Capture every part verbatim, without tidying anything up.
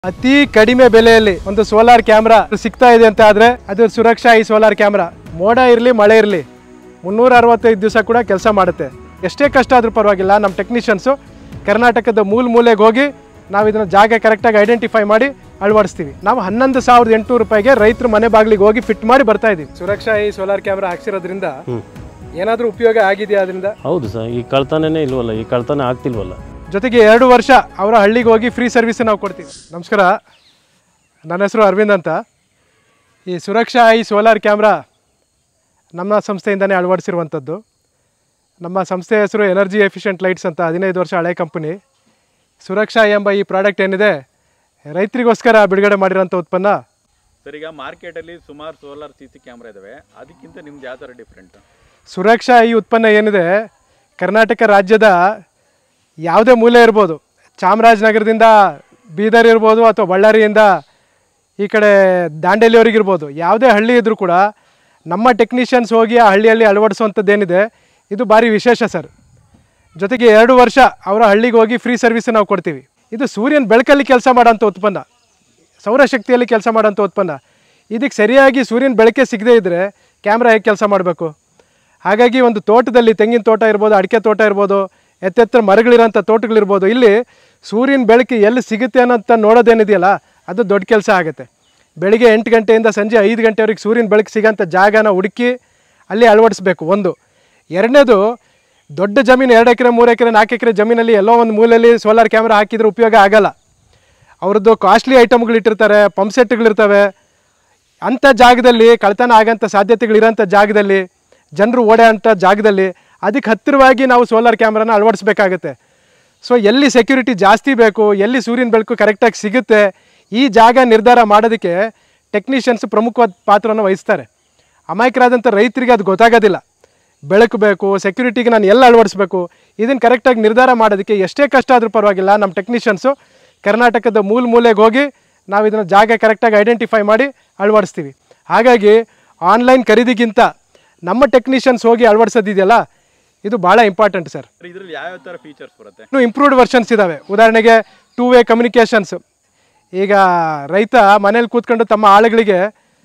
ಅತಿ ಕಡಿಮೆ ಬೆಲೆಯಲ್ಲಿ ಒಂದು ಸೋಲಾರ್ ಕ್ಯಾಮೆರಾ ಸಿಗ್ತಾ ಇದೆ ಅಂತ ಆದ್ರೆ ಅದು ಸುರಕ್ಷಾ ಈ ಸೋಲಾರ್ ಕ್ಯಾಮೆರಾ. ಮೋಡ ಇರಲಿ ಮಳೆ ಇರಲಿ ಮುನ್ನೂರ ಅರವತ್ತೈದು ದಿವಸ ಕೂಡ ಕೆಲಸ ಮಾಡುತ್ತೆ. ಎಷ್ಟೇ ಕಷ್ಟ ಆದರೂ ಪರವಾಗಿಲ್ಲ, ನಮ್ಮ ಟೆಕ್ನಿಷಿಯನ್ಸು ಕರ್ನಾಟಕದ ಮೂಲ ಮೂಲೆಗೆ ಹೋಗಿ ನಾವು ಇದನ್ನು ಜಾಗ ಕರೆಕ್ಟಾಗಿ ಐಡೆಂಟಿಫೈ ಮಾಡಿ ಅಳವಡಿಸ್ತೀವಿ. ನಾವು ಹನ್ನೊಂದು ಸಾವಿರದ ಎಂಟುನೂರು ರೂಪಾಯಿಗೆ ರೈತರ ಮನೆ ಬಾಗಿಲಿಗೆ ಹೋಗಿ ಫಿಟ್ ಮಾಡಿ ಬರ್ತಾ ಇದೀವಿ. ಸುರಕ್ಷಾ ಈ ಸೋಲಾರ್ ಕ್ಯಾಮೆರಾ ಹಾಕ್ಸಿರೋದ್ರಿಂದ ಏನಾದರೂ ಉಪಯೋಗ ಆಗಿದೆಯಾ ಅದರಿಂದ? ಹೌದು ಸರ್, ಈ ಕಳ್ತನೇ ಇಲ್ವಲ್ಲ, ಈ ಕಳ್ತನ ಆಗ್ತಿಲ್ವಲ್ಲ. ಜೊತೆಗೆ ಎರಡು ವರ್ಷ ಅವರ ಹಳ್ಳಿಗೆ ಹೋಗಿ ಫ್ರೀ ಸರ್ವಿಸ್ ನಾವು ಕೊಡ್ತೀವಿ. ನಮಸ್ಕಾರ, ನನ್ನ ಹೆಸರು ಅರವಿಂದ್ ಅಂತ. ಈ ಸುರಕ್ಷಾ ಈ ಸೋಲಾರ್ ಕ್ಯಾಮ್ರಾ ನಮ್ಮ ಸಂಸ್ಥೆಯಿಂದನೇ ಅಳವಡಿಸಿರುವಂಥದ್ದು. ನಮ್ಮ ಸಂಸ್ಥೆ ಹೆಸರು ಎನರ್ಜಿ ಎಫಿಷಿಯೆಂಟ್ ಲೈಟ್ಸ್ ಅಂತ, ಹದಿನೈದು ವರ್ಷ ಹಳೆ ಕಂಪನಿ. ಸುರಕ್ಷಾ ಎಂಬ ಈ ಪ್ರಾಡಕ್ಟ್ ಏನಿದೆ ರೈತರಿಗೋಸ್ಕರ ಬಿಡುಗಡೆ ಮಾಡಿರೋಂಥ ಉತ್ಪನ್ನ. ಸರ್, ಈಗ ಮಾರ್ಕೆಟಲ್ಲಿ ಸುಮಾರು ಸೋಲಾರ್ ಸಿ ಸಿ ಕ್ಯಾಮ್ರಾ ಇದ್ದಾವೆ, ಅದಕ್ಕಿಂತ ನಿಮ್ದು ಯಾವ ಥರ ಡಿಫ್ರೆಂಟ್? ಸುರಕ್ಷಾ ಈ ಉತ್ಪನ್ನ ಏನಿದೆ ಕರ್ನಾಟಕ ರಾಜ್ಯದ ಯಾವುದೇ ಮೂಲೆ ಇರ್ಬೋದು, ಚಾಮರಾಜನಗರದಿಂದ ಬೀದರ್ ಇರ್ಬೋದು ಅಥವಾ ಬಳ್ಳಾರಿಯಿಂದ ಈ ಕಡೆ ದಾಂಡೇಲಿಯವರಿಗಿರ್ಬೋದು, ಯಾವುದೇ ಹಳ್ಳಿ ಇದ್ದರೂ ಕೂಡ ನಮ್ಮ ಟೆಕ್ನಿಷಿಯನ್ಸ್ ಹೋಗಿ ಆ ಹಳ್ಳಿಯಲ್ಲಿ ಅಳವಡಿಸುವಂಥದ್ದೇನಿದೆ ಇದು ಭಾರಿ ವಿಶೇಷ ಸರ್. ಜೊತೆಗೆ ಎರಡು ವರ್ಷ ಅವರ ಹಳ್ಳಿಗೆ ಹೋಗಿ ಫ್ರೀ ಸರ್ವಿಸ್ ನಾವು ಕೊಡ್ತೀವಿ. ಇದು ಸೂರ್ಯನ ಬೆಳಕಲ್ಲಿ ಕೆಲಸ ಮಾಡೋಂಥ ಉತ್ಪನ್ನ, ಸೌರಶಕ್ತಿಯಲ್ಲಿ ಕೆಲಸ ಮಾಡೋಂಥ ಉತ್ಪನ್ನ. ಇದಕ್ಕೆ ಸರಿಯಾಗಿ ಸೂರ್ಯನ ಬೆಳಕೆ ಸಿಗದೇ ಇದ್ದರೆ ಕ್ಯಾಮ್ರಾ ಹೇಗೆ ಕೆಲಸ ಮಾಡಬೇಕು? ಹಾಗಾಗಿ ಒಂದು ತೋಟದಲ್ಲಿ, ತೆಂಗಿನ ತೋಟ ಇರ್ಬೋದು, ಅಡಿಕೆ ತೋಟ ಇರ್ಬೋದು, ಎತ್ತೆತ್ತರ ಮರಗಳಿರೋಂಥ ತೋಟಗಳಿರ್ಬೋದು, ಇಲ್ಲಿ ಸೂರ್ಯನ ಬೆಳಕು ಎಲ್ಲಿ ಸಿಗುತ್ತೆ ಅನ್ನೋಂಥ ನೋಡೋದೇನಿದೆಯಲ್ಲ ಅದು ದೊಡ್ಡ ಕೆಲಸ ಆಗುತ್ತೆ. ಬೆಳಿಗ್ಗೆ ಎಂಟು ಗಂಟೆಯಿಂದ ಸಂಜೆ ಐದು ಗಂಟೆವರೆಗೆ ಸೂರ್ಯನ ಬೆಳಕು ಸಿಗೋಂಥ ಜಾಗನ ಹುಡುಕಿ ಅಲ್ಲಿ ಅಳವಡಿಸ್ಬೇಕು ಒಂದು. ಎರಡನೇದು, ದೊಡ್ಡ ಜಮೀನು ಎರಡು ಎಕರೆ ಮೂರು ಎಕರೆ ನಾಲ್ಕು ಎಕರೆ ಜಮೀನಲ್ಲಿ ಎಲ್ಲೋ ಒಂದು ಮೂಲೆಯಲ್ಲಿ ಸೋಲಾರ್ ಕ್ಯಾಮ್ರಾ ಹಾಕಿದರೆ ಉಪಯೋಗ ಆಗಲ್ಲ. ಅವ್ರದ್ದು ಕಾಸ್ಟ್ಲಿ ಐಟಮ್ಗಳು ಇಟ್ಟಿರ್ತಾರೆ, ಪಂಪ್ ಸೆಟ್ಗಳಿರ್ತವೆ. ಅಂಥ ಜಾಗದಲ್ಲಿ ಕಳ್ತನ ಆಗೋಂಥ ಸಾಧ್ಯತೆಗಳಿರೋಂಥ ಜಾಗದಲ್ಲಿ, ಜನರು ಓಡಾಡೋಂಥ ಜಾಗದಲ್ಲಿ ಅದಕ್ಕೆ ಹತ್ತಿರವಾಗಿ ನಾವು ಸೋಲಾರ್ ಕ್ಯಾಮ್ರಾನ ಅಳವಡಿಸ್ಬೇಕಾಗತ್ತೆ. ಸೊ ಎಲ್ಲಿ ಸೆಕ್ಯೂರಿಟಿ ಜಾಸ್ತಿ ಬೇಕು, ಎಲ್ಲಿ ಸೂರ್ಯನ ಬೆಳಕು ಕರೆಕ್ಟಾಗಿ ಸಿಗುತ್ತೆ, ಈ ಜಾಗ ನಿರ್ಧಾರ ಮಾಡೋದಕ್ಕೆ ಟೆಕ್ನಿಷಿಯನ್ಸ್ ಪ್ರಮುಖವಾದ ಪಾತ್ರವನ್ನು ವಹಿಸ್ತಾರೆ. ಅಮಾಯಕರಾದಂಥ ರೈತರಿಗೆ ಅದು ಗೊತ್ತಾಗೋದಿಲ್ಲ. ಬೆಳಕು ಬೇಕು, ಸೆಕ್ಯೂರಿಟಿಗೆ ನಾನು ಎಲ್ಲ ಅಳವಡಿಸ್ಬೇಕು, ಇದನ್ನು ಕರೆಕ್ಟಾಗಿ ನಿರ್ಧಾರ ಮಾಡೋದಕ್ಕೆ ಎಷ್ಟೇ ಕಷ್ಟ ಆದರೂ ಪರವಾಗಿಲ್ಲ, ನಮ್ಮ ಟೆಕ್ನಿಷಿಯನ್ಸು ಕರ್ನಾಟಕದ ಮೂಲ ಮೂಲೆಗೆ ಹೋಗಿ ನಾವು ಇದನ್ನು ಜಾಗ ಕರೆಕ್ಟಾಗಿ ಐಡೆಂಟಿಫೈ ಮಾಡಿ ಅಳವಡಿಸ್ತೀವಿ. ಹಾಗಾಗಿ ಆನ್ಲೈನ್ ಖರೀದಿಗಿಂತ ನಮ್ಮ ಟೆಕ್ನಿಷಿಯನ್ಸ್ ಹೋಗಿ ಅಳವಡಿಸೋದಿದೆಯಲ್ಲ ಇದು ಭಾಳ ಇಂಪಾರ್ಟೆಂಟ್ ಸರ್. ಇದರಲ್ಲಿ ಯಾವ ಥರ ಫೀಚರ್ಸ್ ಬರುತ್ತೆ? ಇನ್ನೂ ಇಂಪ್ರೂವ್ಡ್ ವರ್ಷನ್ಸ್ ಇದ್ದಾವೆ. ಉದಾಹರಣೆಗೆ ಟೂ ವೇ ಕಮ್ಯುನಿಕೇಷನ್ಸ್. ಈಗ ರೈತ ಮನೇಲಿ ಕೂತ್ಕೊಂಡು ತಮ್ಮ ಆಳುಗಳಿಗೆ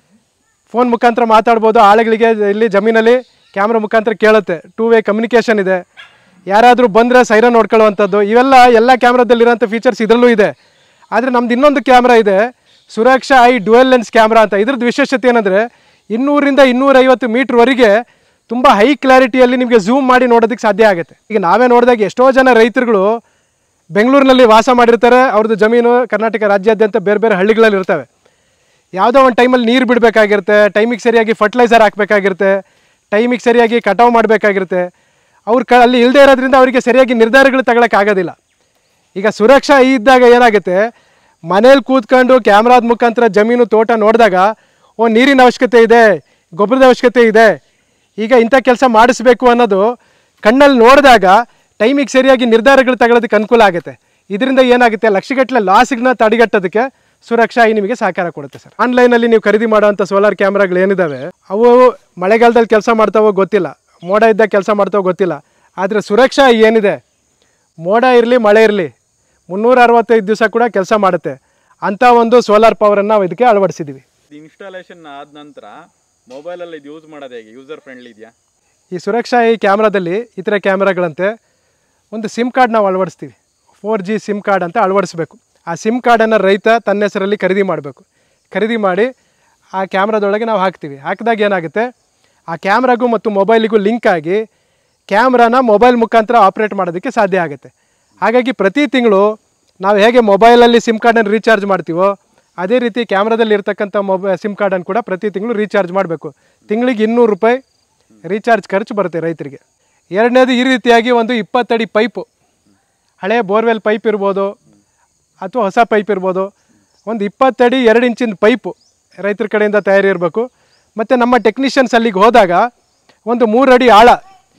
ಫೋನ್ ಮುಖಾಂತರ ಮಾತಾಡ್ಬೋದು, ಆಳುಗಳಿಗೆ ಇಲ್ಲಿ ಜಮೀನಲ್ಲಿ ಕ್ಯಾಮ್ರಾ ಮುಖಾಂತರ ಕೇಳುತ್ತೆ. ಟೂ ವೇ ಕಮ್ಯುನಿಕೇಷನ್ ಇದೆ. ಯಾರಾದರೂ ಬಂದರೆ ಸೈರನ್ ನೋಡ್ಕೊಳ್ಳುವಂಥದ್ದು, ಇವೆಲ್ಲ ಎಲ್ಲ ಕ್ಯಾಮ್ರಾದಲ್ಲಿರೋಂಥ ಫೀಚರ್ಸ್ ಇದರಲ್ಲೂ ಇದೆ. ಆದರೆ ನಮ್ದು ಇನ್ನೊಂದು ಕ್ಯಾಮ್ರಾ ಇದೆ, Suraksha eye dual lens camera ಅಂತ. ಇದ್ರದ್ದು ವಿಶೇಷತೆ ಏನಂದರೆ ಇನ್ನೂರಿಂದ ಇನ್ನೂರೈವತ್ತು ಮೀಟ್ರ್ವರೆಗೆ ತುಂಬ ಹೈ ಕ್ಲಾರಿಟಿಯಲ್ಲಿ ನಿಮಗೆ ಝೂಮ್ ಮಾಡಿ ನೋಡೋದಕ್ಕೆ ಸಾಧ್ಯ ಆಗುತ್ತೆ. ಈಗ ನಾವೇ ನೋಡಿದಾಗ ಎಷ್ಟೋ ಜನ ರೈತರುಗಳು ಬೆಂಗಳೂರಿನಲ್ಲಿ ವಾಸ ಮಾಡಿರ್ತಾರೆ, ಅವ್ರದ್ದು ಜಮೀನು ಕರ್ನಾಟಕ ರಾಜ್ಯಾದ್ಯಂತ ಬೇರೆ ಬೇರೆ ಹಳ್ಳಿಗಳಲ್ಲಿ ಇರ್ತವೆ. ಯಾವುದೋ ಒಂದು ಟೈಮಲ್ಲಿ ನೀರು ಬಿಡಬೇಕಾಗಿರುತ್ತೆ, ಟೈಮಿಗೆ ಸರಿಯಾಗಿ ಫರ್ಟಿಲೈಸರ್ ಹಾಕಬೇಕಾಗಿರುತ್ತೆ, ಟೈಮಿಗೆ ಸರಿಯಾಗಿ ಕಟಾವು ಮಾಡಬೇಕಾಗಿರುತ್ತೆ. ಅವ್ರು ಕ ಅಲ್ಲಿ ಇಲ್ಲದೆ ಇರೋದ್ರಿಂದ ಅವರಿಗೆ ಸರಿಯಾಗಿ ನಿರ್ಧಾರಗಳು ತಗೊಳಕ್ಕಾಗೋದಿಲ್ಲ. ಈಗ ಸುರಕ್ಷಾ ಇದ್ದಾಗ ಏನಾಗುತ್ತೆ, ಮನೇಲಿ ಕೂತ್ಕೊಂಡು ಕ್ಯಾಮ್ರಾದ ಮುಖಾಂತರ ಜಮೀನು ತೋಟ ನೋಡಿದಾಗ ಓ ನೀರಿನ ಅವಶ್ಯಕತೆ ಇದೆ, ಗೊಬ್ಬರದ ಅವಶ್ಯಕತೆ ಇದೆ, ಈಗ ಇಂಥ ಕೆಲಸ ಮಾಡಿಸ್ಬೇಕು ಅನ್ನೋದು ಕಣ್ಣಲ್ಲಿ ನೋಡಿದಾಗ ಟೈಮಿಗೆ ಸರಿಯಾಗಿ ನಿರ್ಧಾರಗಳು ತಗೊಳ್ಳೋದಕ್ಕೆ ಅನುಕೂಲ ಆಗುತ್ತೆ. ಇದರಿಂದ ಏನಾಗುತ್ತೆ, ಲಕ್ಷಗಟ್ಟಲೆ ಲಾಸಿಗ್ನ ತಡೆಗಟ್ಟೋದಕ್ಕೆ ಸುರಕ್ಷಾ ಈ ನಿಮಗೆ ಸಹಕಾರ ಕೊಡುತ್ತೆ ಸರ್. ಆನ್ಲೈನಲ್ಲಿ ನೀವು ಖರೀದಿ ಮಾಡೋವಂಥ ಸೋಲಾರ್ ಕ್ಯಾಮ್ರಾಗಳು ಏನಿದ್ದಾವೆ ಅವು ಮಳೆಗಾಲದಲ್ಲಿ ಕೆಲಸ ಮಾಡ್ತಾವೋ ಗೊತ್ತಿಲ್ಲ, ಮೋಡ ಇದ್ದಾಗ ಕೆಲಸ ಮಾಡ್ತಾವೋ ಗೊತ್ತಿಲ್ಲ. ಆದರೆ ಸುರಕ್ಷಾ ಏನಿದೆ ಮೋಡ ಇರಲಿ ಮಳೆ ಇರಲಿ ಮುನ್ನೂರ ಅರವತ್ತೈದು ದಿವಸ ಕೂಡ ಕೆಲಸ ಮಾಡುತ್ತೆ. ಅಂಥ ಒಂದು ಸೋಲಾರ್ ಪವರನ್ನು ನಾವು ಇದಕ್ಕೆ ಅಳವಡಿಸಿದ್ದೀವಿ. ಇನ್ಸ್ಟಾಲೇಷನ್ ಆದ ನಂತರ ಮೊಬೈಲಲ್ಲಿ ಇದು ಯೂಸ್ ಮಾಡೋದು ಹೇಗೆ? ಯೂಸರ್ ಫ್ರೆಂಡ್ಲಿ ಇದೆಯಾ? ಈ ಸುರಕ್ಷಾ ಈ ಕ್ಯಾಮ್ರಾದಲ್ಲಿ ಇತರ ಕ್ಯಾಮ್ರಾಗಳಂತೆ ಒಂದು ಸಿಮ್ ಕಾರ್ಡ್ ನಾವು ಅಳವಡಿಸ್ತೀವಿ. ಫೋರ್ ಜಿ ಸಿಮ್ ಕಾರ್ಡ್ ಅಂತ ಅಳವಡಿಸ್ಬೇಕು. ಆ ಸಿಮ್ ಕಾರ್ಡನ್ನು ರೈತ ತನ್ನ ಹೆಸರಲ್ಲಿ ಖರೀದಿ ಮಾಡಬೇಕು. ಖರೀದಿ ಮಾಡಿ ಆ ಕ್ಯಾಮ್ರಾದೊಳಗೆ ನಾವು ಹಾಕ್ತೀವಿ. ಹಾಕಿದಾಗ ಏನಾಗುತ್ತೆ, ಆ ಕ್ಯಾಮ್ರಾಗೂ ಮತ್ತು ಮೊಬೈಲಿಗೂ ಲಿಂಕ್ ಆಗಿ ಕ್ಯಾಮ್ರಾನ ಮೊಬೈಲ್ ಮುಖಾಂತರ ಆಪ್ರೇಟ್ ಮಾಡೋದಕ್ಕೆ ಸಾಧ್ಯ ಆಗುತ್ತೆ. ಹಾಗಾಗಿ ಪ್ರತಿ ತಿಂಗಳು ನಾವು ಹೇಗೆ ಮೊಬೈಲಲ್ಲಿ ಸಿಮ್ ಕಾರ್ಡನ್ನು ರೀಚಾರ್ಜ್ ಮಾಡ್ತೀವೋ ಅದೇ ರೀತಿ ಕ್ಯಾಮ್ರಾದಲ್ಲಿ ಇರ್ತಕ್ಕಂಥ ಮೊಬೈ ಸಿಮ್ ಕಾರ್ಡನ್ನು ಕೂಡ ಪ್ರತಿ ತಿಂಗಳು ರೀಚಾರ್ಜ್ ಮಾಡಬೇಕು. ತಿಂಗಳಿಗೆ ಇನ್ನೂರು ರೂಪಾಯಿ ರೀಚಾರ್ಜ್ ಖರ್ಚು ಬರುತ್ತೆ ರೈತರಿಗೆ. ಎರಡನೇದು, ಈ ರೀತಿಯಾಗಿ ಒಂದು ಇಪ್ಪತ್ತಡಿ ಪೈಪು, ಹಳೆಯ ಬೋರ್ವೆಲ್ ಪೈಪ್ ಇರ್ಬೋದು ಅಥವಾ ಹೊಸ ಪೈಪ್ ಇರ್ಬೋದು, ಒಂದು ಇಪ್ಪತ್ತಡಿ ಎರಡು ಇಂಚಿನ ಪೈಪು ರೈತರ ಕಡೆಯಿಂದ ತಯಾರಿ ಇರಬೇಕು. ಮತ್ತು ನಮ್ಮ ಟೆಕ್ನಿಷಿಯನ್ಸ್ ಅಲ್ಲಿಗೆ ಹೋದಾಗ ಒಂದು ಮೂರು ಅಡಿ ಆಳ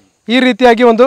ಈ ರೀತಿಯಾಗಿ ಒಂದು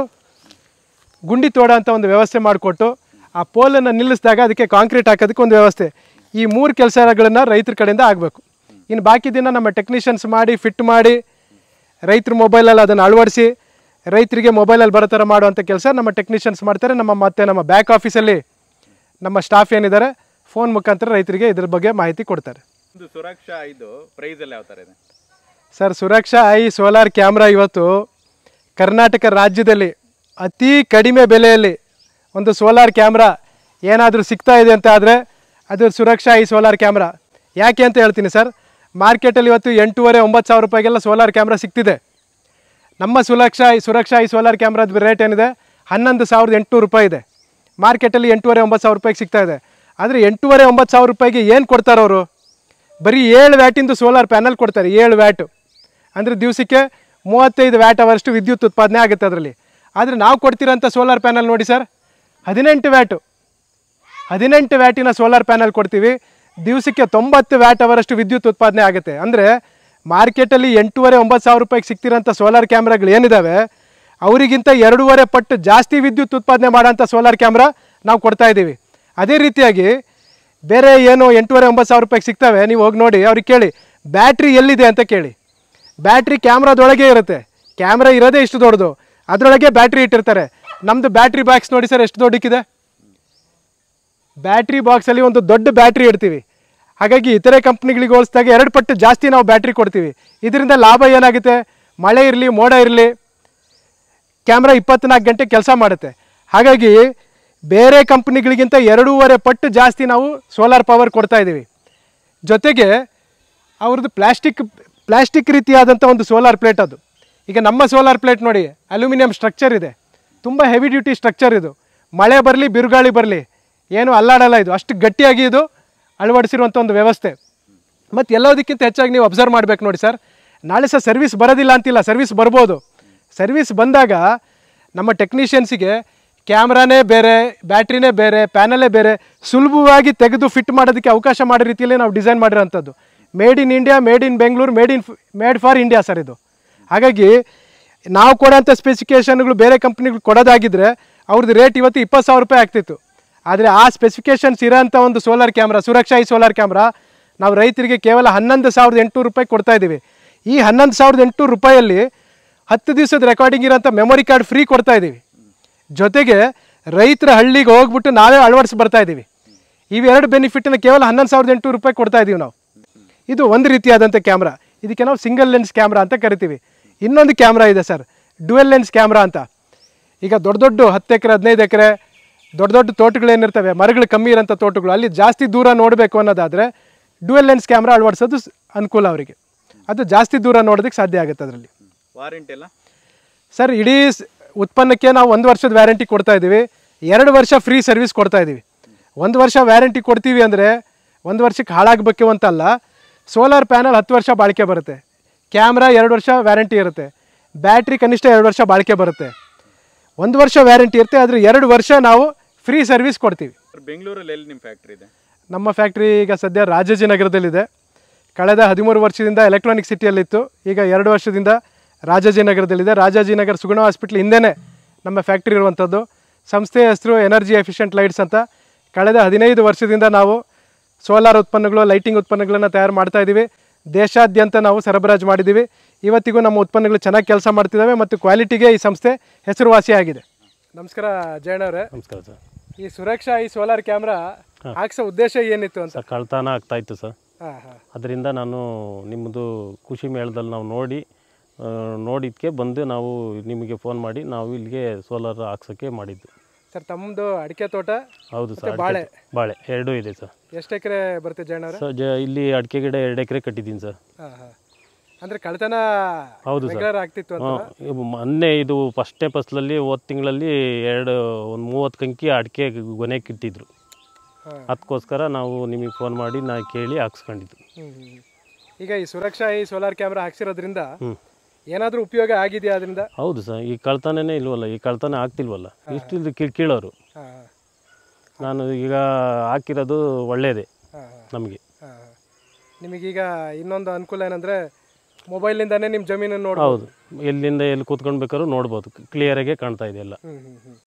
ಗುಂಡಿ ತೋಡ ಅಂತ ಒಂದು ವ್ಯವಸ್ಥೆ ಮಾಡಿಕೊಟ್ಟು ಆ ಪೋಲನ್ನು ನಿಲ್ಲಿಸಿದಾಗ ಅದಕ್ಕೆ ಕಾಂಕ್ರೀಟ್ ಹಾಕೋದಕ್ಕೆ ಒಂದು ವ್ಯವಸ್ಥೆ. ಈ ಮೂರು ಕೆಲಸಗಳನ್ನು ರೈತರ ಕಡೆಯಿಂದ ಆಗಬೇಕು. ಇನ್ನು ಬಾಕಿ ದಿನ ನಮ್ಮ ಟೆಕ್ನಿಷಿಯನ್ಸ್ ಮಾಡಿ ಫಿಟ್ ಮಾಡಿ ರೈತರ ಮೊಬೈಲಲ್ಲಿ ಅದನ್ನು ಅಳವಡಿಸಿ ರೈತರಿಗೆ ಮೊಬೈಲಲ್ಲಿ ಬರೋ ಥರ ಮಾಡುವಂಥ ಕೆಲಸ ನಮ್ಮ ಟೆಕ್ನಿಷಿಯನ್ಸ್ ಮಾಡ್ತಾರೆ. ನಮ್ಮ ಮತ್ತು ನಮ್ಮ ಬ್ಯಾಕ್ ಆಫೀಸಲ್ಲಿ ನಮ್ಮ ಸ್ಟಾಫ್ ಏನಿದ್ದಾರೆ ಫೋನ್ ಮುಖಾಂತರ ರೈತರಿಗೆ ಇದ್ರ ಬಗ್ಗೆ ಮಾಹಿತಿ ಕೊಡ್ತಾರೆ. ಒಂದು ಸುರಕ್ಷಾ ಇದು ಪ್ರೈಸಲ್ಲಿ ಯಾವ ಥರ ಇದೆ sir? Suraksha eye solar camera ಇವತ್ತು ಕರ್ನಾಟಕ ರಾಜ್ಯದಲ್ಲಿ ಅತಿ ಕಡಿಮೆ ಬೆಲೆಯಲ್ಲಿ ಒಂದು ಸೋಲಾರ್ ಕ್ಯಾಮ್ರಾ ಏನಾದರೂ ಸಿಗ್ತಾ ಇದೆ ಅಂತ ಆದರೆ ಅದು ಸುರಕ್ಷಾ ಐ ಸೋಲಾರ್ ಕ್ಯಾಮ್ರಾ. ಯಾಕೆ ಅಂತ ಹೇಳ್ತೀನಿ ಸರ್. ಮಾರ್ಕೆಟಲ್ಲಿ ಇವತ್ತು ಎಂಟೂವರೆ ಒಂಬತ್ತು ಸಾವಿರ ರೂಪಾಯಿಗೆಲ್ಲ ಸೋಲಾರ್ ಕ್ಯಾಮ್ರಾ ಸಿಗ್ತಿದೆ. ನಮ್ಮ ಸುರಕ್ಷಾ ಸುರಕ್ಷಾ ಐ ಸೋಲಾರ್ ಕ್ಯಾಮ್ರಾದ ರೇಟ್ ಏನಿದೆ ಹನ್ನೊಂದು ಸಾವಿರದ ಎಂಟುನೂರು ರೂಪಾಯಿ ಇದೆ. ಮಾರ್ಕೆಟಲ್ಲಿ ಎಂಟೂವರೆ ಒಂಬತ್ತು ಸಾವಿರ ರೂಪಾಯಿಗೆ ಸಿಗ್ತಾ ಇದೆ. ಆದರೆ ಎಂಟೂವರೆ ಒಂಬತ್ತು ಸಾವಿರ ರೂಪಾಯಿಗೆ ಏನು ಕೊಡ್ತಾರೆ ಅವರು? ಬರೀ ಏಳು ವ್ಯಾಟಿಂದು ಸೋಲಾರ್ ಪ್ಯಾನಲ್ ಕೊಡ್ತಾರೆ. ಏಳು ವ್ಯಾಟು ಅಂದರೆ ದಿವಸಕ್ಕೆ ಮೂವತ್ತೈದು ವ್ಯಾಟ್ ಅವರಷ್ಟು ವಿದ್ಯುತ್ ಉತ್ಪಾದನೆ ಆಗುತ್ತೆ ಅದರಲ್ಲಿ. ಆದರೆ ನಾವು ಕೊಡ್ತಿರೋಂಥ ಸೋಲಾರ್ ಪ್ಯಾನಲ್ ನೋಡಿ ಸರ್, ಹದಿನೆಂಟು ವ್ಯಾಟು ಹದಿನೆಂಟು ವ್ಯಾಟಿನ ಸೋಲಾರ್ ಪ್ಯಾನಲ್ ಕೊಡ್ತೀವಿ. ದಿವಸಕ್ಕೆ ತೊಂಬತ್ತು ವ್ಯಾಟ್ ಅವರಷ್ಟು ವಿದ್ಯುತ್ ಉತ್ಪಾದನೆ ಆಗುತ್ತೆ. ಅಂದರೆ ಮಾರ್ಕೆಟಲ್ಲಿ ಎಂಟೂವರೆ ಒಂಬತ್ತು ಸಾವಿರ ರೂಪಾಯಿಗೆ ಸಿಗ್ತಿರೋಂಥ ಸೋಲಾರ್ ಕ್ಯಾಮ್ರಾಗಳು ಏನಿದ್ದಾವೆ ಅವರಿಗಿಂತ ಎರಡೂವರೆ ಪಟ್ಟು ಜಾಸ್ತಿ ವಿದ್ಯುತ್ ಉತ್ಪಾದನೆ ಮಾಡೋಂಥ ಸೋಲಾರ್ ಕ್ಯಾಮ್ರಾ ನಾವು ಕೊಡ್ತಾ ಇದ್ದೀವಿ. ಅದೇ ರೀತಿಯಾಗಿ ಬೇರೆ ಏನು ಎಂಟೂವರೆ ಒಂಬತ್ತು ಸಾವಿರ ರೂಪಾಯಿಗೆ ಸಿಗ್ತವೆ, ನೀವು ಹೋಗಿ ನೋಡಿ ಅವ್ರಿಗೆ ಕೇಳಿ ಬ್ಯಾಟ್ರಿ ಎಲ್ಲಿದೆ ಅಂತ ಕೇಳಿ. ಬ್ಯಾಟ್ರಿ ಕ್ಯಾಮ್ರಾದೊಳಗೆ ಇರುತ್ತೆ. ಕ್ಯಾಮ್ರಾ ಇರೋದೇ ಇಷ್ಟು ದೊಡ್ಡದು, ಅದರೊಳಗೆ ಬ್ಯಾಟ್ರಿ ಇಟ್ಟಿರ್ತಾರೆ. ನಮ್ಮದು ಬ್ಯಾಟ್ರಿ ಬಾಕ್ಸ್ ನೋಡಿ ಸರ್ ಎಷ್ಟು ದೊಡ್ಡಕ್ಕಿದೆ. ಬ್ಯಾಟ್ರಿ ಬಾಕ್ಸಲ್ಲಿ ಒಂದು ದೊಡ್ಡ ಬ್ಯಾಟ್ರಿ ಇಡ್ತೀವಿ. ಹಾಗಾಗಿ ಇತರೆ ಕಂಪ್ನಿಗಳಿಗೆ ಹೋಲಿಸಿದಾಗ ಎರಡು ಪಟ್ಟು ಜಾಸ್ತಿ ನಾವು ಬ್ಯಾಟ್ರಿ ಕೊಡ್ತೀವಿ. ಇದರಿಂದ ಲಾಭ ಏನಾಗುತ್ತೆ? ಮಳೆ ಇರಲಿ ಮೋಡ ಇರಲಿ ಕ್ಯಾಮ್ರಾ ಇಪ್ಪತ್ನಾಲ್ಕು ಗಂಟೆ ಕೆಲಸ ಮಾಡುತ್ತೆ. ಹಾಗಾಗಿ ಬೇರೆ ಕಂಪ್ನಿಗಳಿಗಿಂತ ಎರಡೂವರೆ ಪಟ್ಟು ಜಾಸ್ತಿ ನಾವು ಸೋಲಾರ್ ಪವರ್ ಕೊಡ್ತಾ ಇದ್ದೀವಿ. ಜೊತೆಗೆ ಅವ್ರದ್ದು ಪ್ಲಾಸ್ಟಿಕ್ ಪ್ಲಾಸ್ಟಿಕ್ ರೀತಿಯಾದಂಥ ಒಂದು ಸೋಲಾರ್ ಪ್ಲೇಟ್ ಅದು. ಈಗ ನಮ್ಮ ಸೋಲಾರ್ ಪ್ಲೇಟ್ ನೋಡಿ ಅಲ್ಯೂಮಿನಿಯಂ ಸ್ಟ್ರಕ್ಚರ್ ಇದೆ, ತುಂಬ ಹೆವಿ ಡ್ಯೂಟಿ ಸ್ಟ್ರಕ್ಚರ್ ಇದು. ಮಳೆ ಬರಲಿ ಬಿರುಗಾಳಿ ಬರಲಿ ಏನು ಅಲ್ಲಾಡಲ್ಲ. ಇದು ಅಷ್ಟು ಗಟ್ಟಿಯಾಗಿ ಇದು ಅಳವಡಿಸಿರುವಂಥ ಒಂದು ವ್ಯವಸ್ಥೆ. ಮತ್ತು ಎಲ್ಲದಕ್ಕಿಂತ ಹೆಚ್ಚಾಗಿ ನೀವು ಅಬ್ಸರ್ವ್ ಮಾಡಬೇಕು ನೋಡಿ ಸರ್, ನಾಳೆ ಸಹ ಸರ್ವಿಸ್ ಬರೋದಿಲ್ಲ ಅಂತಿಲ್ಲ, ಸರ್ವಿಸ್ ಬರ್ಬೋದು. ಸರ್ವಿಸ್ ಬಂದಾಗ ನಮ್ಮ ಟೆಕ್ನಿಷಿಯನ್ಸಿಗೆ ಕ್ಯಾಮ್ರಾನೇ ಬೇರೆ, ಬ್ಯಾಟ್ರಿನೇ ಬೇರೆ, ಪ್ಯಾನಲೇ ಬೇರೆ ಸುಲಭವಾಗಿ ತೆಗೆದು ಫಿಟ್ ಮಾಡೋದಕ್ಕೆ ಅವಕಾಶ ಮಾಡೋ ರೀತಿಯಲ್ಲಿ ನಾವು ಡಿಸೈನ್ ಮಾಡಿರೋಂಥದ್ದು. Made in India, made in Bengaluru, made in made for India sir ಇದು. ಹಾಗಾಗಿ ನಾವು ಕೊಡೋಂಥ ಸ್ಪೆಸಿಫಿಕೇಷನ್ಗಳು ಬೇರೆ ಕಂಪ್ನಿಗಳು ಕೊಡೋದಾಗಿದ್ದರೆ ಅವ್ರದ್ದು ರೇಟ್ ಇವತ್ತು ಇಪ್ಪತ್ತು ಸಾವಿರ ರೂಪಾಯಿ ಆಗ್ತಿತ್ತು. ಆದರೆ ಆ ಸ್ಪೆಸಿಫಿಕೇಷನ್ಸ್ ಇರೋಂಥ ಒಂದು solar camera Suraksha eye solar camera ನಾವು ರೈತರಿಗೆ ಕೇವಲ ಹನ್ನೊಂದು ಸಾವಿರದ ಎಂಟುನೂರು ರೂಪಾಯಿ ಕೊಡ್ತಾ ಇದ್ದೀವಿ. ಈ ಹನ್ನೊಂದು ಸಾವಿರದ ಎಂಟುನೂರು ರೂಪಾಯಲ್ಲಿ ಹತ್ತು ದಿವಸದ ರೆಕಾರ್ಡಿಂಗ್ ಇರೋಂಥ ಮೆಮೊರಿ ಕಾರ್ಡ್ ಫ್ರೀ ಕೊಡ್ತಾ ಇದ್ದೀವಿ. ಜೊತೆಗೆ ರೈತರ ಹಳ್ಳಿಗೆ ಹೋಗ್ಬಿಟ್ಟು ನಾವೇ ಅಳವಡಿಸಿ ಬರ್ತಾ ಇದ್ದೀವಿ. ಇವೆರಡು ಬೆನಿಫಿಟನ್ನು ಕೇವಲ ಹನ್ನೊಂದು ಸಾವಿರದ ಎಂಟುನೂರು ರೂಪಾಯಿ ಕೊಡ್ತಾ ಇದ್ದೀವಿ ನಾವು. ಇದು ಒಂದು ರೀತಿಯಾದಂಥ ಕ್ಯಾಮ್ರಾ. ಇದಕ್ಕೆ ನಾವು ಸಿಂಗಲ್ ಲೆನ್ಸ್ ಕ್ಯಾಮ್ರಾ ಅಂತ ಕರಿತೀವಿ. ಇನ್ನೊಂದು ಕ್ಯಾಮ್ರಾ ಇದೆ ಸರ್, ಡ್ಯುಯಲ್ ಲೆನ್ಸ್ ಕ್ಯಾಮ್ರಾ ಅಂತ. ಈಗ ದೊಡ್ಡ ದೊಡ್ಡ ಹತ್ತು ಎಕರೆ ಹದಿನೈದು ಎಕರೆ ದೊಡ್ಡ ದೊಡ್ಡ ತೋಟಗಳೇನಿರ್ತವೆ, ಮರಗಳು ಕಮ್ಮಿ ಇರೋಂಥ ತೋಟಗಳು, ಅಲ್ಲಿ ಜಾಸ್ತಿ ದೂರ ನೋಡಬೇಕು ಅನ್ನೋದಾದರೆ ಡ್ಯುಯಲ್ ಲೆನ್ಸ್ ಕ್ಯಾಮ್ರಾ ಅಳವಡಿಸೋದು ಅನುಕೂಲ ಅವರಿಗೆ. ಅದು ಜಾಸ್ತಿ ದೂರ ನೋಡೋದಕ್ಕೆ ಸಾಧ್ಯ ಆಗುತ್ತೆ. ಅದರಲ್ಲಿ ವಾರಂಟಿ ಎಲ್ಲ ಸರ್ ಇಡೀ ಉತ್ಪನ್ನಕ್ಕೆ ನಾವು ಒಂದು ವರ್ಷದ ವ್ಯಾರಂಟಿ ಕೊಡ್ತಾ ಇದ್ದೀವಿ. ಎರಡು ವರ್ಷ ಫ್ರೀ ಸರ್ವಿಸ್ ಕೊಡ್ತಾ ಇದ್ದೀವಿ. ಒಂದು ವರ್ಷ ವ್ಯಾರಂಟಿ ಕೊಡ್ತೀವಿ ಅಂದರೆ ಒಂದು ವರ್ಷಕ್ಕೆ ಹಾಳಾಗಬೇಕು ಅಂತಲ್ಲ. ಸೋಲಾರ್ ಪ್ಯಾನಲ್ ಹತ್ತು ವರ್ಷ ಬಾಳಿಕೆ ಬರುತ್ತೆ, ಕ್ಯಾಮ್ರಾ ಎರಡು ವರ್ಷ ವ್ಯಾರಂಟಿ ಇರುತ್ತೆ, ಬ್ಯಾಟ್ರಿ ಕನಿಷ್ಠ ಎರಡು ವರ್ಷ ಬಾಳಿಕೆ ಬರುತ್ತೆ. ಒಂದು ವರ್ಷ ವ್ಯಾರಂಟಿ ಇರುತ್ತೆ, ಆದರೆ ಎರಡು ವರ್ಷ ನಾವು ಫ್ರೀ ಸರ್ವಿಸ್ ಕೊಡ್ತೀವಿ. ಬೆಂಗಳೂರಲ್ಲಿ ಎಲ್ಲಿ ನಿಮ್ಮ ಫ್ಯಾಕ್ಟ್ರಿ ಇದೆ? ನಮ್ಮ ಫ್ಯಾಕ್ಟ್ರಿ ಈಗ ಸದ್ಯ ರಾಜಾಜಿನಗರದಲ್ಲಿದೆ. ಕಳೆದ ಹದಿಮೂರು ವರ್ಷದಿಂದ ಎಲೆಕ್ಟ್ರಾನಿಕ್ ಸಿಟಿಯಲ್ಲಿತ್ತು, ಈಗ ಎರಡು ವರ್ಷದಿಂದ ರಾಜಾಜಿನಗರದಲ್ಲಿದೆ. ರಾಜಾಜಿನಗರ ಸುಗುಣ ಹಾಸ್ಪಿಟ್ಲ್ ಹಿಂದೆಯೇ ನಮ್ಮ ಫ್ಯಾಕ್ಟ್ರಿ ಇರುವಂಥದ್ದು. ಸಂಸ್ಥೆಯ ಹೆಸರು ಎನರ್ಜಿ ಎಫಿಷಿಯೆಂಟ್ ಲೈಟ್ಸ್ ಅಂತ. ಕಳೆದ ಹದಿನೈದು ವರ್ಷದಿಂದ ನಾವು ಸೋಲಾರ್ ಉತ್ಪನ್ನಗಳು, ಲೈಟಿಂಗ್ ಉತ್ಪನ್ನಗಳನ್ನು ತಯಾರು ಮಾಡ್ತಾ ಇದ್ದೀವಿ. ದೇಶಾದ್ಯಂತ ನಾವು ಸರಬರಾಜು ಮಾಡಿದ್ದೀವಿ. ಇವತ್ತಿಗೂ ನಮ್ಮ ಉತ್ಪನ್ನಗಳು ಚೆನ್ನಾಗಿ ಕೆಲಸ ಮಾಡ್ತಿದ್ದಾವೆ ಮತ್ತು ಕ್ವಾಲಿಟಿಗೆ ಈ ಸಂಸ್ಥೆ ಹೆಸರುವಾಸಿಯಾಗಿದೆ. ನಮಸ್ಕಾರ ಜಯಣ್ಣವ್ರೆ. ನಮಸ್ಕಾರ ಸರ್. ಈ ಸುರಕ್ಷಾ ಈ ಸೋಲಾರ್ ಕ್ಯಾಮ್ರಾ ಹಾಕ್ಸೋ ಉದ್ದೇಶ ಏನಿತ್ತು ಅಂತ? ಸರ್ ಕಳ್ತನ ಆಗ್ತಾ ಇತ್ತು ಸರ್. ಹಾಂ ಹಾಂ ಅದರಿಂದ ನಾನು ನಿಮ್ಮದು ಕೃಷಿ ಮೇಳದಲ್ಲಿ ನಾವು ನೋಡಿ ನೋಡಿದ್ದಕ್ಕೆ ಬಂದು ನಾವು ನಿಮಗೆ ಫೋನ್ ಮಾಡಿ ನಾವು ಇಲ್ಲಿಗೆ ಸೋಲಾರ್ ಹಾಕ್ಸೋಕ್ಕೆ ಮಾಡಿದ್ದು ಸರ್. ತಮ್ಮದು ಅಡಿಕೆ ತೋಟ? ಹೌದು ಸರ್. ಬಾಳೆ ಬಾಳೆ ಎರಡೂ ಇದೆ ಸರ್. ಎಷ್ಟು ಎಕರೆ ಬರುತ್ತೆ ಜಯಣ್ಣವ್ರೆ? ಸರ್ ಜ ಇಲ್ಲಿ ಅಡಿಕೆ ಗಿಡ ಎರಡು ಎಕರೆ ಕಟ್ಟಿದ್ದೀನಿ ಸರ್. ಹಾಂ ಹಾಂ ಅಂದರೆ ಕಳ್ತನ ಹೌದು ಸರ್ ಆಗ್ತಿತ್ತು ಅಂತ? ಮೊನ್ನೆ ಇದು ಫಸ್ಟ್ನೇ ಫಸ್ಲಲ್ಲಿ ಹೋದ ತಿಂಗಳಲ್ಲಿ ಎರಡು ಒಂದು ಮೂವತ್ತು ಕಂಕಿ ಅಡಿಕೆ ಗೊನೆಗೆ ಇಟ್ಟಿದ್ರು. ಅದಕ್ಕೋಸ್ಕರ ನಾವು ನಿಮಗೆ ಫೋನ್ ಮಾಡಿ ನಾ ಕೇಳಿ ಹಾಕ್ಸ್ಕೊಂಡಿದ್ದು. ಈಗ ಈ ಸುರಕ್ಷಾ ಈ ಸೋಲಾರ್ ಕ್ಯಾಮ್ರಾ ಹಾಕ್ಸಿರೋದ್ರಿಂದ ಏನಾದರೂ ಉಪಯೋಗ ಆಗಿದೆಯಾ ಅದರಿಂದ? ಹೌದು ಸರ್. ಈ ಕಳ್ತನೇ ಇಲ್ವಲ್ಲ, ಈ ಕಳ್ತನ ಆಗ್ತಿಲ್ವಲ್ಲ, ಇಷ್ಟು ಕೀಳೋರು. ನಾನು ಈಗ ಹಾಕಿರೋದು ಒಳ್ಳೆಯದೇ ನಮಗೆ. ನಿಮಗೀಗ ಇನ್ನೊಂದು ಅನುಕೂಲ ಏನಂದರೆ ಮೊಬೈಲ್ನಿಂದನೇ ನಿಮ್ಮ ಜಮೀನನ್ನು ನೋಡಿ, ಹೌದು, ಎಲ್ಲಿಂದ ಎಲ್ಲಿ ಕೂತ್ಕೊಂಡು ಬೇಕಾದ್ರೂ ನೋಡ್ಬೋದು, ಕ್ಲಿಯರಾಗೆ ಕಾಣ್ತಾ ಇದೆ ಎಲ್ಲ.